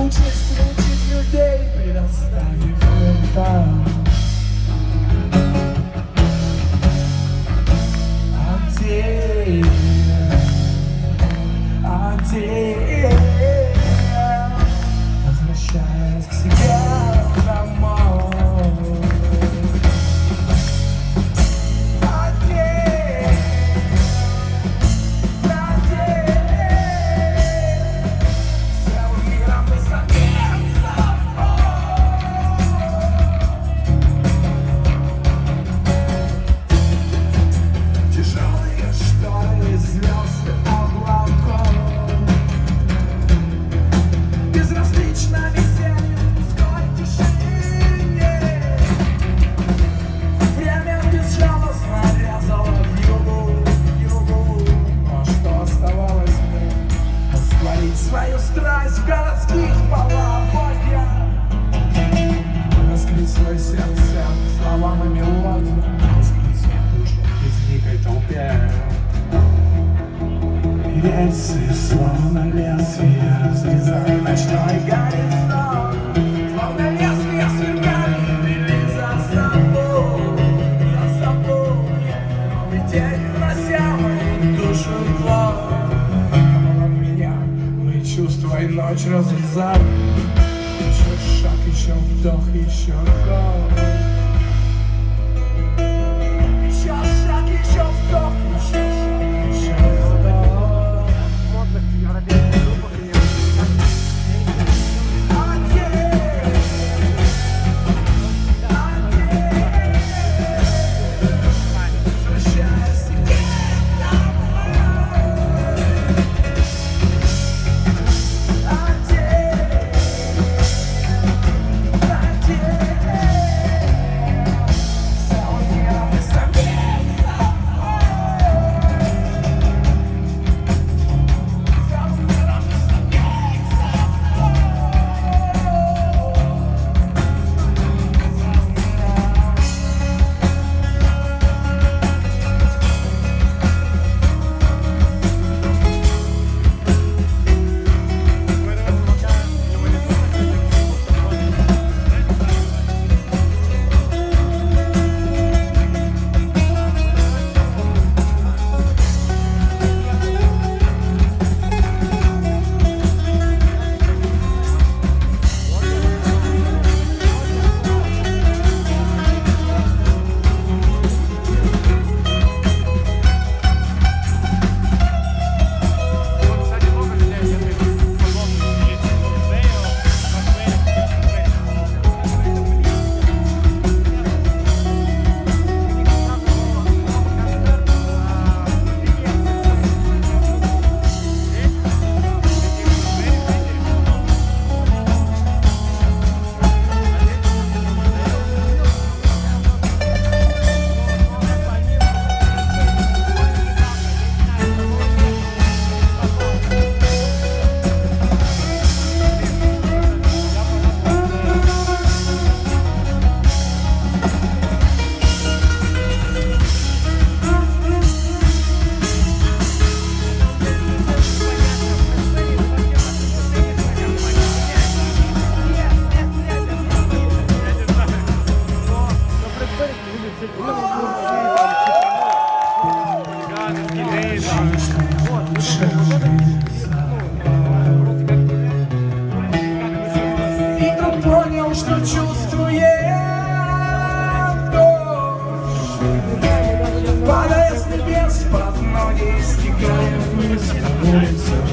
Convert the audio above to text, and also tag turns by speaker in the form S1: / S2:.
S1: Учись научить людей, предоставив это. Один, возвращаясь к себе домой. Свою страсть в городских половодьях, раскрыть свое сердце словам и мелодиям, раскрыть свою душу в безликой толпе. Рельсы словно лезвие разрезали ночной горизонт, словно лезвие сверкали, вели за собой, новый день внося мою душу в плоть. Чувства и ночь разрезали. Еще шаг, еще вдох, еще год. Еще шаг, еще вдох, еще шаг, еще вдох. Модных европейских группах и падая с небес под ноги, стекая вниз по улице.